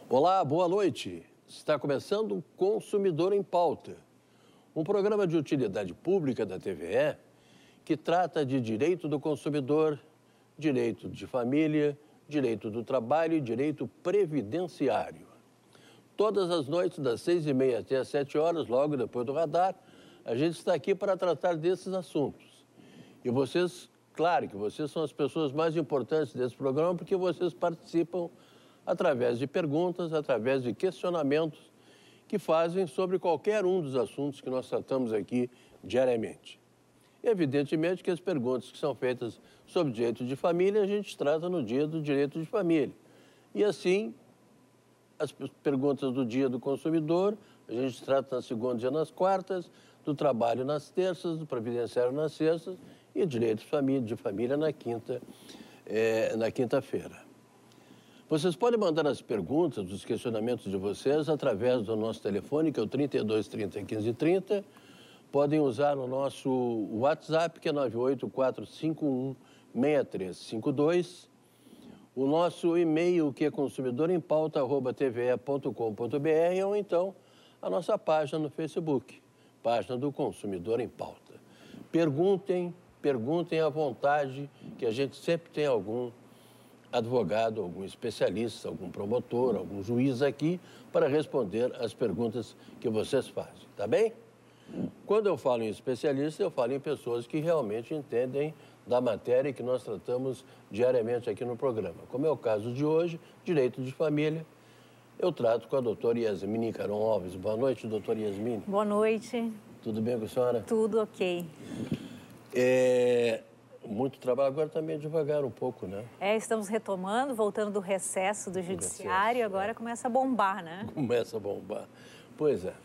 Olá, boa noite. Está começando o Consumidor em Pauta, um programa de utilidade pública da TVE que trata de direito do consumidor, direito de família, direito do trabalho e direito previdenciário. Todas as noites, das 6h30 até as 7 horas, logo depois do radar, a gente está aqui para tratar desses assuntos. E vocês, claro que vocês são as pessoas mais importantes desse programa porque vocês participam através de perguntas, através de questionamentos que fazem sobre qualquer um dos assuntos que nós tratamos aqui diariamente. Evidentemente que as perguntas que são feitas sobre direito de família, a gente trata no dia do direito de família. E assim, as perguntas do dia do consumidor, a gente trata nas segundas e nas quartas, do trabalho nas terças, do previdenciário nas sextas e direito de família na quinta-feira. Vocês podem mandar as perguntas, os questionamentos de vocês através do nosso telefone, que é o 32 30 15 30. Podem usar o nosso WhatsApp, que é 98451 6352. O nosso e-mail, que é consumidorempauta@tve.com.br, ou então a nossa página no Facebook, página do Consumidor em Pauta. Perguntem à vontade, que a gente sempre tem algum advogado, algum especialista, algum promotor, algum juiz aqui para responder as perguntas que vocês fazem, tá bem? Quando eu falo em especialista, eu falo em pessoas que realmente entendem da matéria que nós tratamos diariamente aqui no programa. Como é o caso de hoje, direito de família, eu trato com a doutora Yasmine Caron Alves. Boa noite, doutora Yasmine. Boa noite. Tudo bem com a senhora? Tudo ok. Muito trabalho, agora está meio devagar um pouco, né? Estamos retomando, voltando do recesso do judiciário, agora começa a bombar, né? Começa a bombar. Pois é.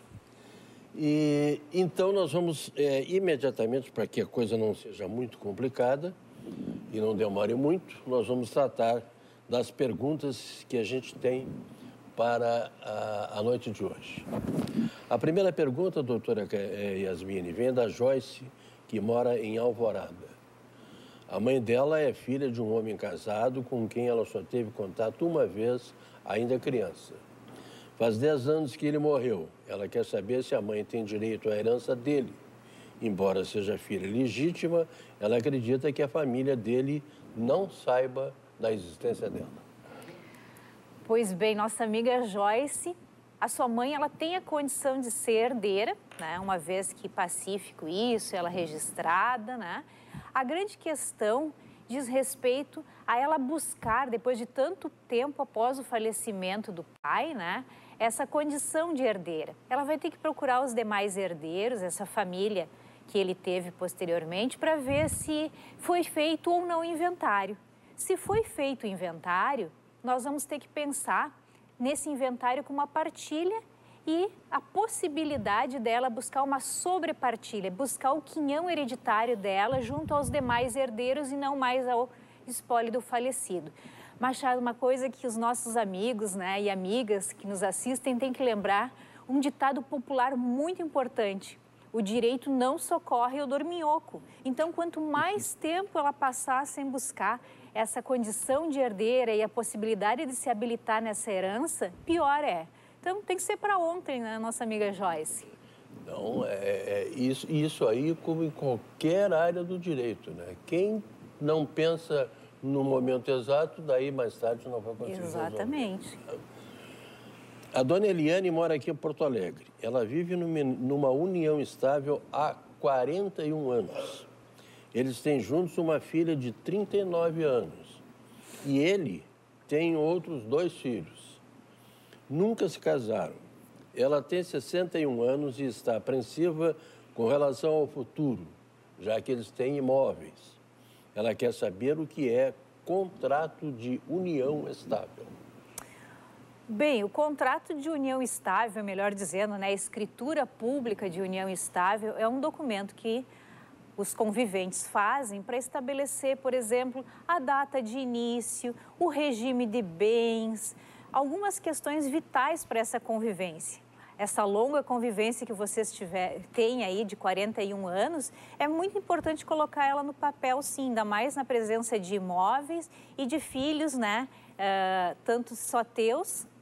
E então nós vamos imediatamente, para que a coisa não seja muito complicada e não demore muito, nós vamos tratar das perguntas que a gente tem para a noite de hoje. A primeira pergunta, doutora Yasmine, vem da Joyce, que mora em Alvorada. A mãe dela é filha de um homem casado com quem ela só teve contato uma vez, ainda criança. Faz 10 anos que ele morreu. Ela quer saber se a mãe tem direito à herança dele. Embora seja filha legítima, ela acredita que a família dele não saiba da existência dela. Pois bem, nossa amiga Joyce, a sua mãe ela tem a condição de ser herdeira, né? Uma vez que pacífico isso, ela é registrada, né? A grande questão diz respeito a ela buscar, depois de tanto tempo após o falecimento do pai, né, essa condição de herdeira. Ela vai ter que procurar os demais herdeiros, essa família que ele teve posteriormente, para ver se foi feito ou não o inventário. Se foi feito o inventário, nós vamos ter que pensar nesse inventário com uma partilha e a possibilidade dela buscar uma sobrepartilha, buscar o quinhão hereditário dela junto aos demais herdeiros e não mais ao espólio do falecido. Machado, uma coisa que os nossos amigos, né, e amigas que nos assistem têm que lembrar, um ditado popular muito importante: o direito não socorre o dorminhoco. Então, quanto mais tempo ela passar sem buscar essa condição de herdeira e a possibilidade de se habilitar nessa herança, pior é. Então, tem que ser para ontem, né, nossa amiga Joyce? Então, isso aí, como em qualquer área do direito, né? Quem não pensa no momento exato, daí mais tarde não vai conseguir resolver. Exatamente. A dona Eliane mora aqui em Porto Alegre. Ela vive numa união estável há 41 anos. Eles têm juntos uma filha de 39 anos. E ele tem outros 2 filhos. Nunca se casaram. Ela tem 61 anos e está apreensiva com relação ao futuro, já que eles têm imóveis. Ela quer saber o que é contrato de união estável. Bem, o contrato de união estável, melhor dizendo, né, a escritura pública de união estável é um documento que os conviventes fazem para estabelecer, por exemplo, a data de início, o regime de bens, algumas questões vitais para essa convivência. Essa longa convivência que vocês têm aí de 41 anos, é muito importante colocar ela no papel, sim, ainda mais na presença de imóveis e de filhos, né? Tanto só teus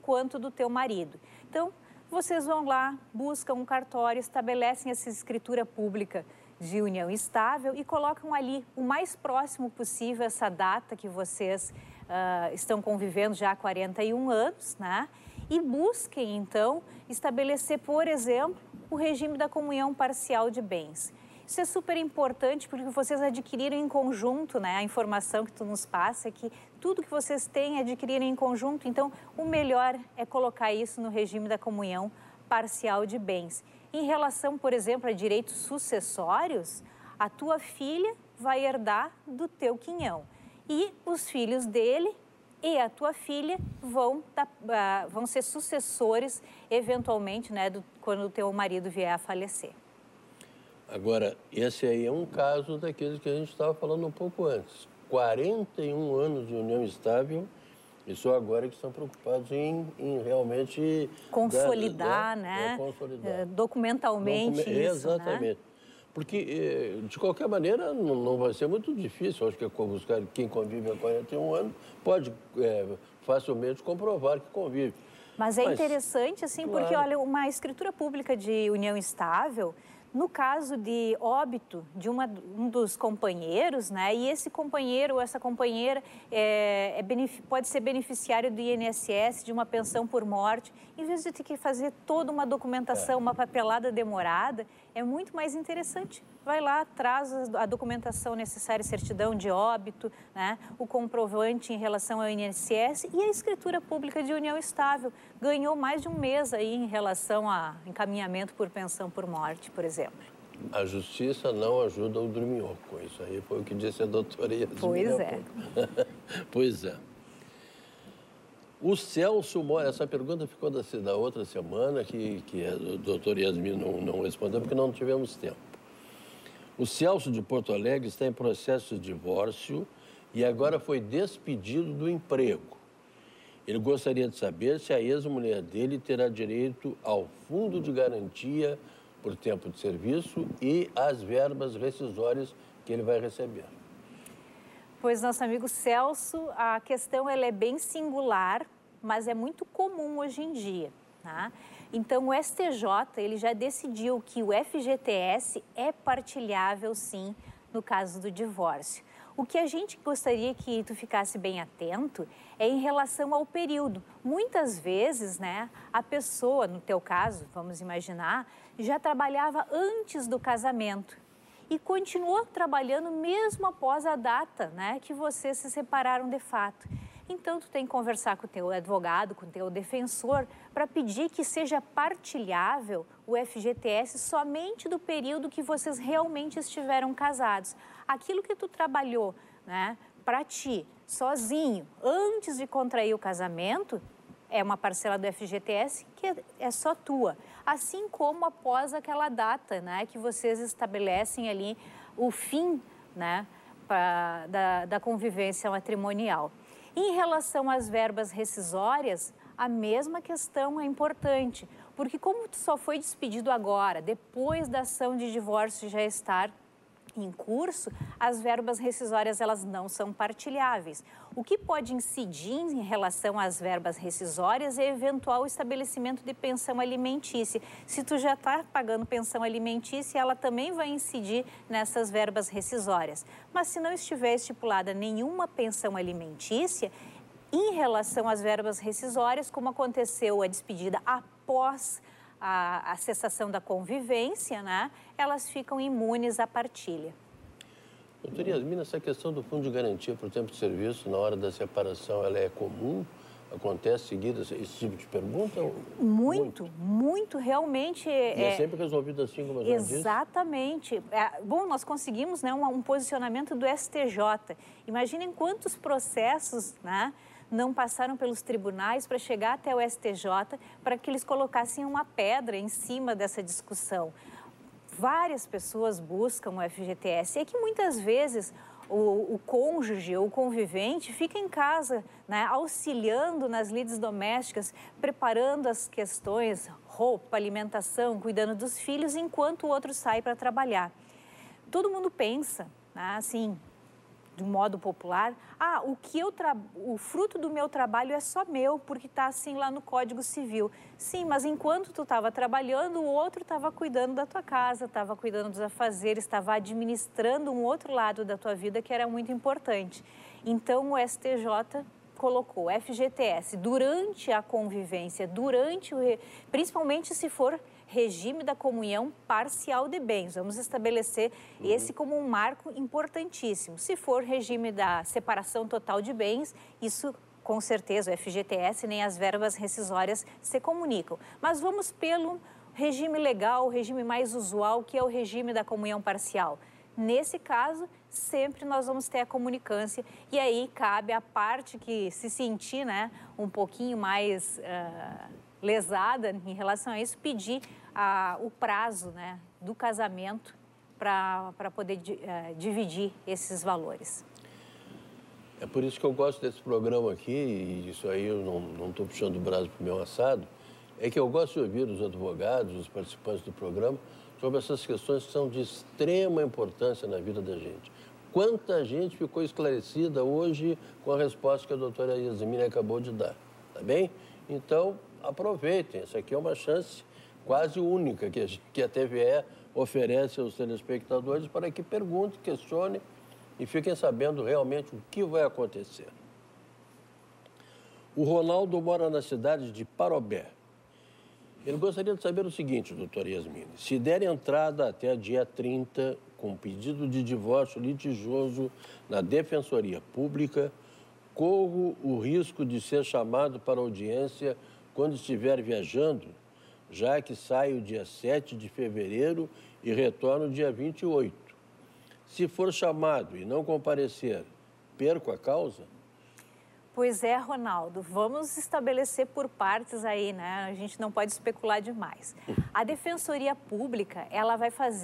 quanto do teu marido. Então, vocês vão lá, buscam um cartório, estabelecem essa escritura pública de união estável e colocam ali o mais próximo possível essa data que vocês estão convivendo já há 41 anos, né? E busquem, então, estabelecer, por exemplo, o regime da comunhão parcial de bens. Isso é super importante porque vocês adquiriram em conjunto, né? A informação que tu nos passa é que tudo que vocês têm adquiriram em conjunto. Então, o melhor é colocar isso no regime da comunhão parcial de bens. Em relação, por exemplo, a direitos sucessórios, a tua filha vai herdar do teu quinhão. E os filhos dele e a tua filha vão ser sucessores, eventualmente, né, quando o teu marido vier a falecer. Agora, esse aí é um caso daqueles que a gente estava falando um pouco antes. 41 anos de união estável e só agora que estão preocupados em realmente... Consolidar, né? Consolidar. Documentalmente isso, exatamente. Né? Porque, de qualquer maneira, não vai ser muito difícil. Acho que quem convive há 41 anos pode facilmente comprovar que convive. Mas é interessante, assim, claro. Porque, olha, uma escritura pública de união estável, no caso de óbito de um dos companheiros, né, e esse companheiro ou essa companheira pode ser beneficiário do INSS, de uma pensão por morte, em vez de ter que fazer toda uma documentação, uma papelada demorada, é muito mais interessante. Vai lá, traz a documentação necessária, certidão de óbito, né, o comprovante em relação ao INSS e a escritura pública de união estável. Ganhou mais de um mês aí em relação a encaminhamento por pensão por morte, por exemplo. A justiça não ajuda o dorminhoco. Isso aí foi o que disse a doutora Yasmin. Pois é. Pois é. O Celso, essa pergunta ficou da outra semana, que a doutora Yasmin não respondeu porque não tivemos tempo. O Celso de Porto Alegre está em processo de divórcio e agora foi despedido do emprego. Ele gostaria de saber se a ex-mulher dele terá direito ao fundo de garantia por tempo de serviço e às verbas rescisórias que ele vai receber. Pois, nosso amigo Celso, a questão ela é bem singular, mas é muito comum hoje em dia, tá? Então, o STJ ele já decidiu que o FGTS é partilhável, sim, no caso do divórcio. O que a gente gostaria que tu ficasse bem atento é em relação ao período. Muitas vezes, né, a pessoa, no teu caso, vamos imaginar, já trabalhava antes do casamento e continuou trabalhando mesmo após a data, né, que vocês se separaram de fato. Então, tu tem que conversar com o teu advogado, com o teu defensor, para pedir que seja partilhável o FGTS somente do período que vocês realmente estiveram casados. Aquilo que tu trabalhou, né, para ti, sozinho, antes de contrair o casamento, é uma parcela do FGTS que é só tua. Assim como após aquela data, né, que vocês estabelecem ali o fim, né, da convivência matrimonial. Em relação às verbas rescisórias, a mesma questão é importante, porque como tu só foi despedido agora, depois da ação de divórcio já estar em curso, as verbas rescisórias elas não são partilháveis. O que pode incidir em relação às verbas rescisórias é eventual estabelecimento de pensão alimentícia. Se tu já está pagando pensão alimentícia, ela também vai incidir nessas verbas rescisórias. Mas se não estiver estipulada nenhuma pensão alimentícia, em relação às verbas rescisórias, como aconteceu a despedida após a cessação da convivência, né, elas ficam imunes à partilha. Doutora Yasmin, essa questão do fundo de garantia por tempo de serviço na hora da separação, ela é comum? Acontece seguida esse tipo de pergunta? Muito, realmente. E é sempre resolvido assim, como a senhora disse? Exatamente. Bom, nós conseguimos, né, um posicionamento do STJ. Imaginem quantos processos, né, não passaram pelos tribunais para chegar até o STJ para que eles colocassem uma pedra em cima dessa discussão. Várias pessoas buscam o FGTS. É que muitas vezes o cônjuge ou o convivente fica em casa, né, auxiliando nas lides domésticas, preparando as questões, roupa, alimentação, cuidando dos filhos, enquanto o outro sai para trabalhar. Todo mundo pensa, né, assim, de um modo popular, o fruto do meu trabalho é só meu, porque está assim lá no Código Civil. Sim, mas enquanto tu estava trabalhando, o outro estava cuidando da tua casa, estava cuidando dos afazeres, estava administrando um outro lado da tua vida que era muito importante. Então, o STJ colocou FGTS durante a convivência, principalmente se for regime da comunhão parcial de bens. Vamos estabelecer esse como um marco importantíssimo. Se for regime da separação total de bens, isso com certeza o FGTS nem as verbas rescisórias se comunicam. Mas vamos pelo regime legal, o regime mais usual, que é o regime da comunhão parcial. Nesse caso, sempre nós vamos ter a comunicância e aí cabe a parte que se sentir, né, um pouquinho mais lesada em relação a isso, pedir o prazo, né, do casamento para poder dividir esses valores. É por isso que eu gosto desse programa aqui, e isso aí eu não estou puxando o braço para o meu assado, é que eu gosto de ouvir os advogados, os participantes do programa, sobre essas questões que são de extrema importância na vida da gente. Quanta gente ficou esclarecida hoje com a resposta que a doutora Yasmine acabou de dar, tá bem? Então, aproveitem, essa aqui é uma chance quase única que a TVE oferece aos telespectadores para que perguntem, questionem e fiquem sabendo realmente o que vai acontecer. O Ronaldo mora na cidade de Parobé. Ele gostaria de saber o seguinte, doutora Yasmine, se der entrada até dia 30 com pedido de divórcio litigioso na Defensoria Pública, corro o risco de ser chamado para audiência quando estiver viajando, já que saio dia 7 de fevereiro e retorno dia 28. Se for chamado e não comparecer, perco a causa? Pois é, Ronaldo, vamos estabelecer por partes aí, né? A gente não pode especular demais. A Defensoria Pública, ela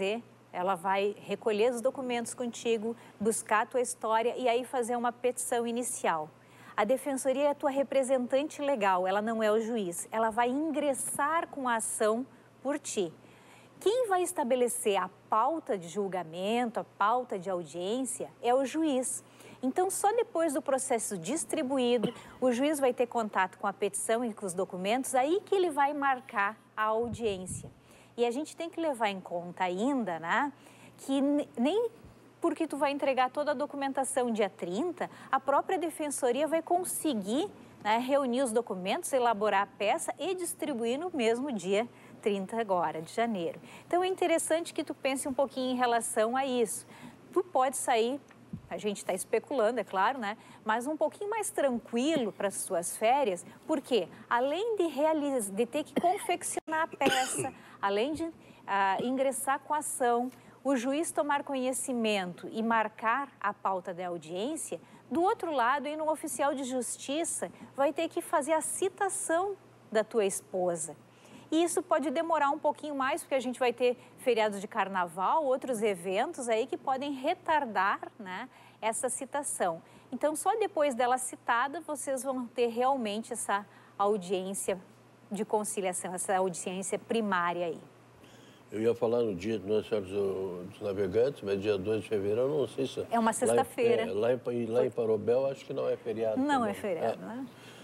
vai recolher os documentos contigo, buscar a tua história e aí fazer uma petição inicial. A Defensoria é a tua representante legal, ela não é o juiz. Ela vai ingressar com a ação por ti. Quem vai estabelecer a pauta de julgamento, a pauta de audiência, é o juiz. Então, só depois do processo distribuído, o juiz vai ter contato com a petição e com os documentos, aí que ele vai marcar a audiência. E a gente tem que levar em conta ainda, né, que nem porque tu vai entregar toda a documentação dia 30, a própria Defensoria vai conseguir, né, reunir os documentos, elaborar a peça e distribuir no mesmo dia 30 agora, de janeiro. Então, é interessante que tu pense um pouquinho em relação a isso. Tu pode sair, a gente está especulando, é claro, né? Mas um pouquinho mais tranquilo para as suas férias, porque além de ter que confeccionar a peça, além de ingressar com a ação, o juiz tomar conhecimento e marcar a pauta da audiência, do outro lado, e no oficial de justiça, vai ter que fazer a citação da tua esposa. E isso pode demorar um pouquinho mais, porque a gente vai ter feriados de carnaval, outros eventos aí que podem retardar, né, essa citação. Então, só depois dela citada, vocês vão ter realmente essa audiência de conciliação, essa audiência primária aí. Eu ia falar no dia dos navegantes, mas dia 2 de fevereiro, eu não sei se... É uma sexta-feira. Lá em Parobé, acho que não é feriado. Não é feriado, né?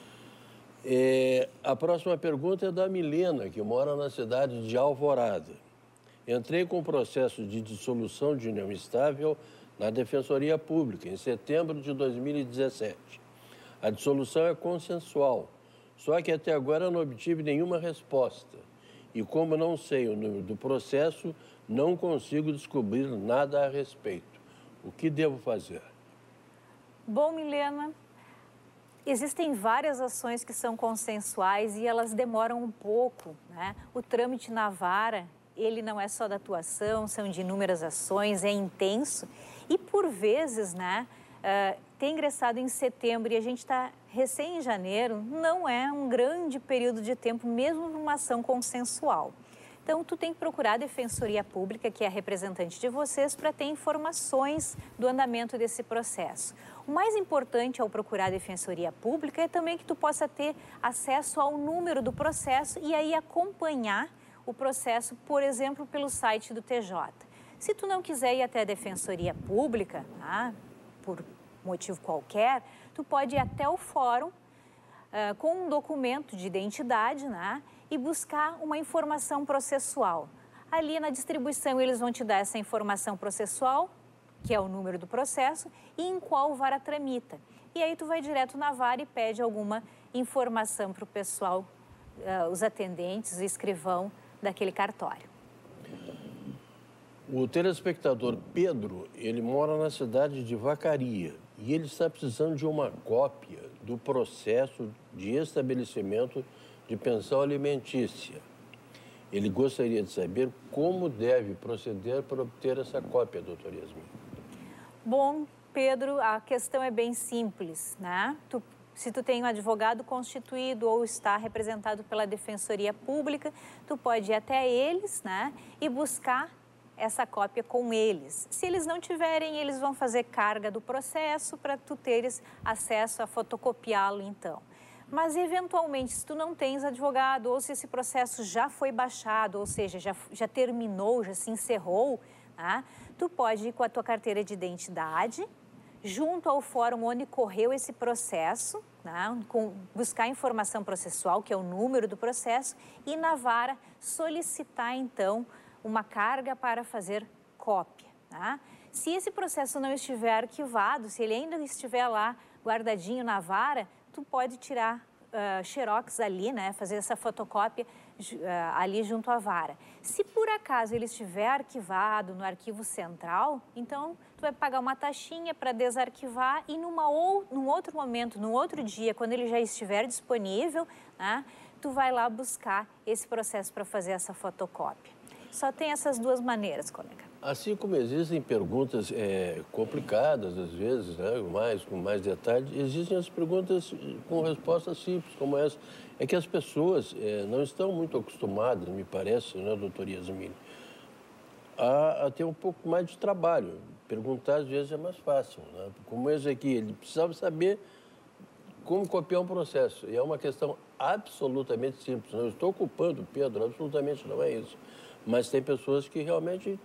A próxima pergunta é da Milena, que mora na cidade de Alvorada. Entrei com o processo de dissolução de união estável na Defensoria Pública, em setembro de 2017. A dissolução é consensual, só que até agora eu não obtive nenhuma resposta. E como não sei o número do processo, não consigo descobrir nada a respeito. O que devo fazer? Bom, Milena, existem várias ações que são consensuais e elas demoram um pouco, né? O trâmite na vara, ele não é só da atuação, são de inúmeras ações, é intenso. E por vezes, né, ter ingressado em setembro e a gente está recém em janeiro, não é um grande período de tempo, mesmo numa ação consensual. Então, tu tem que procurar a Defensoria Pública, que é a representante de vocês, para ter informações do andamento desse processo. O mais importante ao procurar a Defensoria Pública é também que tu possa ter acesso ao número do processo e aí acompanhar o processo, por exemplo, pelo site do TJ. Se tu não quiser ir até a Defensoria Pública, por motivo qualquer, tu pode ir até o fórum com um documento de identidade, né, e buscar uma informação processual. Ali na distribuição eles vão te dar essa informação processual, que é o número do processo, e em qual vara tramita. E aí tu vai direto na vara e pede alguma informação para o pessoal, os atendentes, o escrivão daquele cartório. O telespectador Pedro, ele mora na cidade de Vacaria e ele está precisando de uma cópia do processo de estabelecimento de pensão alimentícia. Ele gostaria de saber como deve proceder para obter essa cópia, doutora Yasmin. Bom, Pedro, a questão é bem simples, né? Se tu tem um advogado constituído ou está representado pela Defensoria Pública, tu pode ir até eles, né, e buscar essa cópia com eles. Se eles não tiverem, eles vão fazer carga do processo para tu teres acesso a fotocopiá-lo, então. Mas, eventualmente, se tu não tens advogado ou se esse processo já foi baixado, ou seja, já terminou, já se encerrou, né, tu pode ir com a tua carteira de identidade, junto ao fórum onde correu esse processo, né, buscar informação processual, que é o número do processo, e na vara solicitar, então, uma carga para fazer cópia. Tá? Se esse processo não estiver arquivado, se ele ainda estiver lá guardadinho na vara, tu pode tirar xerox ali, né, fazer essa fotocópia ali junto à vara. Se por acaso ele estiver arquivado no arquivo central, então tu vai pagar uma taxinha para desarquivar e num outro momento, num outro dia, quando ele já estiver disponível, né, tu vai lá buscar esse processo para fazer essa fotocópia. Só tem essas duas maneiras, colega. Assim como existem perguntas complicadas, às vezes, né, com mais detalhes, existem as perguntas com respostas simples, como essa. É que as pessoas não estão muito acostumadas, me parece, né, doutora Yasmin, a ter um pouco mais de trabalho. Perguntar, às vezes, é mais fácil. Né? Como esse aqui, ele precisava saber como copiar um processo. E é uma questão absolutamente simples. Não estou culpando o Pedro, absolutamente não é isso. Mas tem pessoas que realmente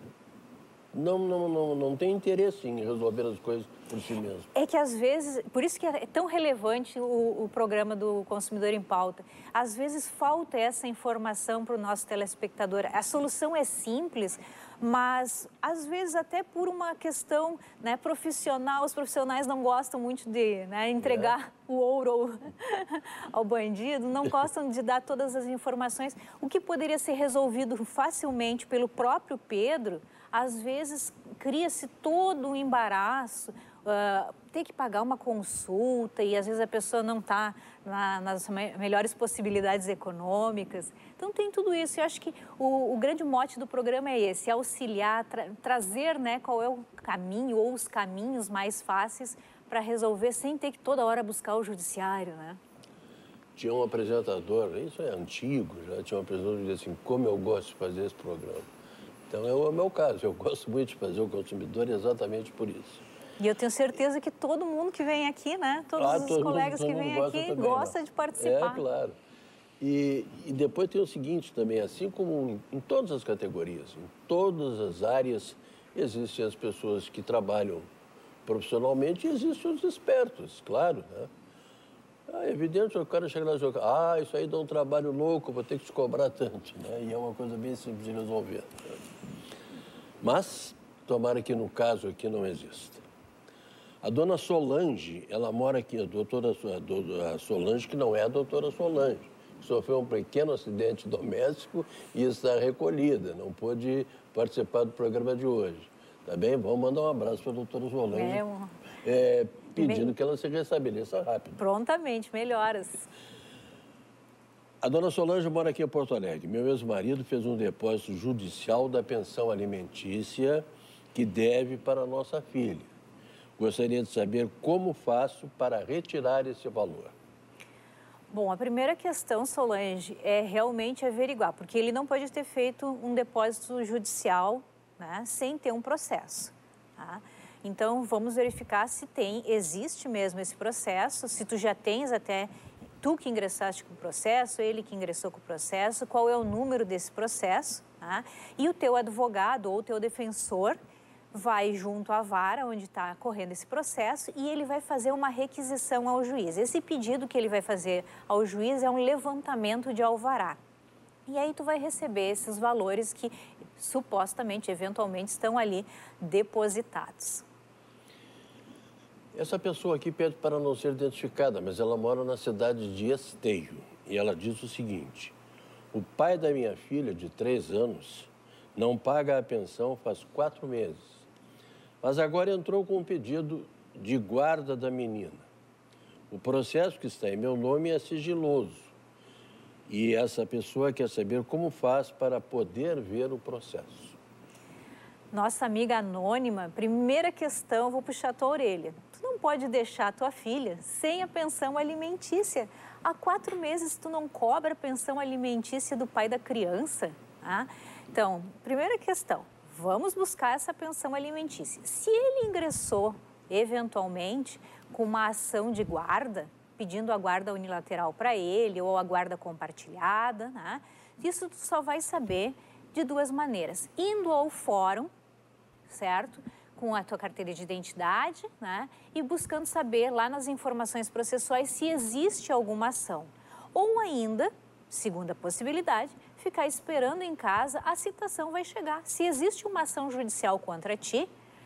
não têm interesse em resolver as coisas por si mesmo. É que às vezes, por isso que é tão relevante o programa do Consumidor em Pauta, às vezes falta essa informação para o nosso telespectador. A solução é simples, mas às vezes até por uma questão, né, profissional, os profissionais não gostam muito de, né, entregar o ouro ao bandido, não gostam de dar todas as informações. O que poderia ser resolvido facilmente pelo próprio Pedro, às vezes cria-se todo um embaraço, ter que pagar uma consulta e às vezes a pessoa não está nas melhores possibilidades econômicas. Então tem tudo isso. Eu acho que o grande mote do programa é esse, auxiliar, trazer, né, qual é o caminho ou os caminhos mais fáceis para resolver sem ter que toda hora buscar o judiciário, né? Tinha um apresentador, isso é antigo já, tinha um apresentador que dizia assim, como eu gosto de fazer esse programa. Então é o meu caso, eu gosto muito de fazer o consumidor exatamente por isso. E eu tenho certeza que todo mundo que vem aqui, né? Todos os colegas que vêm aqui também, gostam de participar. É, claro. E depois tem o seguinte também, assim como em todas as categorias, em todas as áreas, existem as pessoas que trabalham profissionalmente e existem os espertos, claro, né? É evidente, o cara chega lá e diz, isso aí dá um trabalho louco, vou ter que te cobrar tanto, né? E é uma coisa bem simples de resolver. Mas, tomara que no caso aqui não exista. A dona Solange, ela mora aqui, a Solange, que não é a doutora Solange, que sofreu um pequeno acidente doméstico e está recolhida, não pôde participar do programa de hoje. Tá bem? Vamos mandar um abraço para a doutora Solange, pedindo que ela se restabeleça rápido. Prontamente, melhoras. A dona Solange mora aqui em Porto Alegre. Meu ex-marido fez um depósito judicial da pensão alimentícia que deve para a nossa filha. Gostaria de saber como faço para retirar esse valor. Bom, a primeira questão, Solange, é realmente averiguar, porque ele não pode ter feito um depósito judicial, né, sem ter um processo. Tá? Então, vamos verificar se existe mesmo esse processo, se tu já tens até, tu que ingressaste com o processo, ele que ingressou com o processo, qual é o número desse processo, tá? E o teu advogado ou o teu defensor vai junto à vara onde está correndo esse processo e ele vai fazer uma requisição ao juiz. Esse pedido que ele vai fazer ao juiz é um levantamento de alvará. E aí tu vai receber esses valores que supostamente, eventualmente, estão ali depositados. Essa pessoa aqui pede para não ser identificada, mas ela mora na cidade de Esteio. E ela diz o seguinte: o pai da minha filha, de 3 anos, não paga a pensão faz 4 meses. Mas agora entrou com um pedido de guarda da menina. O processo que está em meu nome é sigiloso. E essa pessoa quer saber como faz para poder ver o processo. Nossa amiga anônima, primeira questão, vou puxar a tua orelha. Tu não pode deixar a tua filha sem a pensão alimentícia. Há 4 meses tu não cobra a pensão alimentícia do pai da criança. Tá? Então, primeira questão, vamos buscar essa pensão alimentícia. Se ele ingressou, eventualmente, com uma ação de guarda, pedindo a guarda unilateral para ele ou a guarda compartilhada, né? Isso tu só vai saber de 2 maneiras. Indo ao fórum, certo? Com a tua carteira de identidade, né? E buscando saber lá nas informações processuais se existe alguma ação. Ou ainda, segunda possibilidade, ficar esperando em casa, a citação vai chegar. Se existe uma ação judicial contra ti,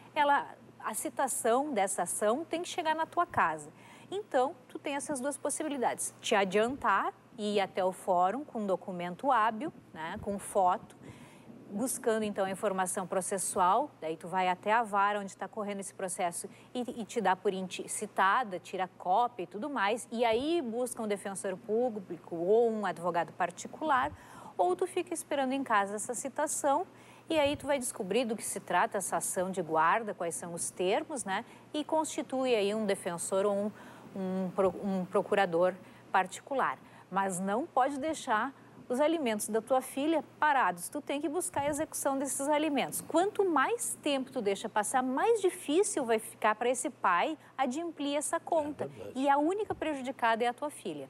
a citação dessa ação tem que chegar na tua casa. Então, tu tem essas 2 possibilidades. Te adiantar e ir até o fórum com um documento hábil, né, com foto, buscando então a informação processual, daí tu vai até a vara onde está correndo esse processo e te dá por citada, tira cópia e tudo mais, e aí busca um defensor público ou um advogado particular, ou tu fica esperando em casa essa citação e aí tu vai descobrir do que se trata essa ação de guarda, quais são os termos, né, e constitui aí um defensor ou um procurador particular. Mas não pode deixar os alimentos da tua filha parados. Tu tem que buscar a execução desses alimentos. Quanto mais tempo tu deixa passar, mais difícil vai ficar para esse pai adimplir essa conta. E a única prejudicada é a tua filha.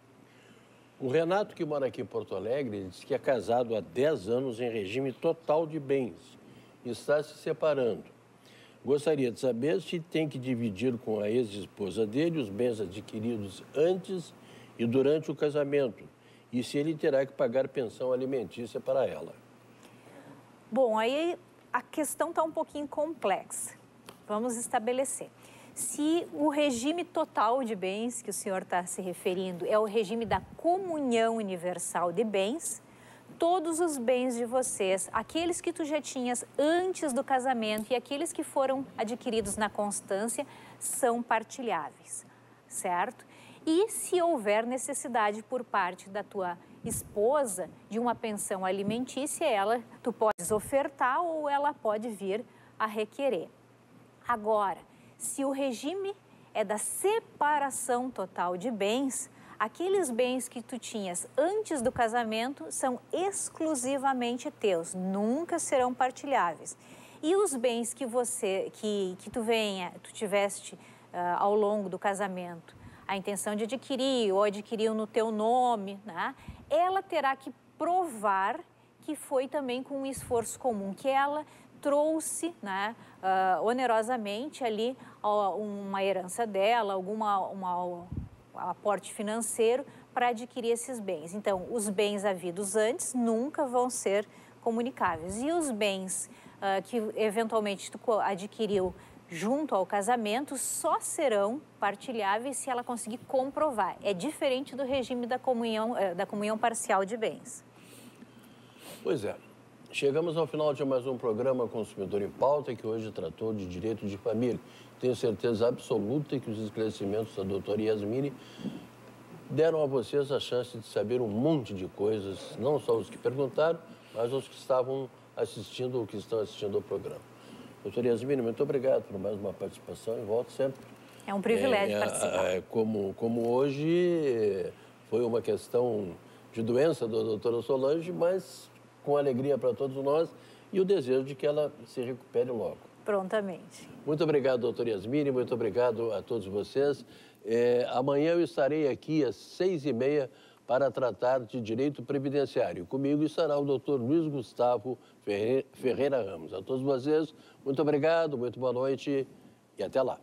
O Renato, que mora aqui em Porto Alegre, diz que é casado há 10 anos em regime total de bens e está se separando. Gostaria de saber se tem que dividir com a ex-esposa dele os bens adquiridos antes e durante o casamento e se ele terá que pagar pensão alimentícia para ela. Bom, aí a questão está um pouquinho complexa. Vamos estabelecer. Se o regime total de bens que o senhor está se referindo é o regime da comunhão universal de bens, todos os bens de vocês, aqueles que tu já tinhas antes do casamento e aqueles que foram adquiridos na constância, são partilháveis, certo? E se houver necessidade por parte da tua esposa de uma pensão alimentícia, tu podes ofertar ou ela pode vir a requerer. Agora, se o regime é da separação total de bens, aqueles bens que tu tinhas antes do casamento são exclusivamente teus, nunca serão partilháveis. E os bens que tu tiveste ao longo do casamento, a intenção de adquirir ou adquiriu no teu nome, né? Ela terá que provar que foi também com um esforço comum, que ela trouxe, né, onerosamente ali uma herança dela, um aporte financeiro para adquirir esses bens. Então, os bens havidos antes nunca vão ser comunicáveis. E os bens que eventualmente tu adquiriu junto ao casamento só serão partilháveis se ela conseguir comprovar. É diferente do regime da comunhão parcial de bens. Pois é. Chegamos ao final de mais um programa Consumidor em Pauta, que hoje tratou de direito de família. Tenho certeza absoluta que os esclarecimentos da doutora Yasmine deram a vocês a chance de saber um monte de coisas, não só os que perguntaram, mas os que estavam assistindo ou que estão assistindo ao programa. Doutora Yasmine, muito obrigado por mais uma participação e volto sempre. É um privilégio participar. Como hoje foi uma questão de doença da doutora Solange, mas com alegria para todos nós e o desejo de que ela se recupere logo. Prontamente. Muito obrigado, doutora Yasmine, muito obrigado a todos vocês. Amanhã eu estarei aqui às 6h30 para tratar de direito previdenciário. Comigo estará o doutor Luiz Gustavo Ferreira Ramos. A todos vocês, muito obrigado, muito boa noite e até lá.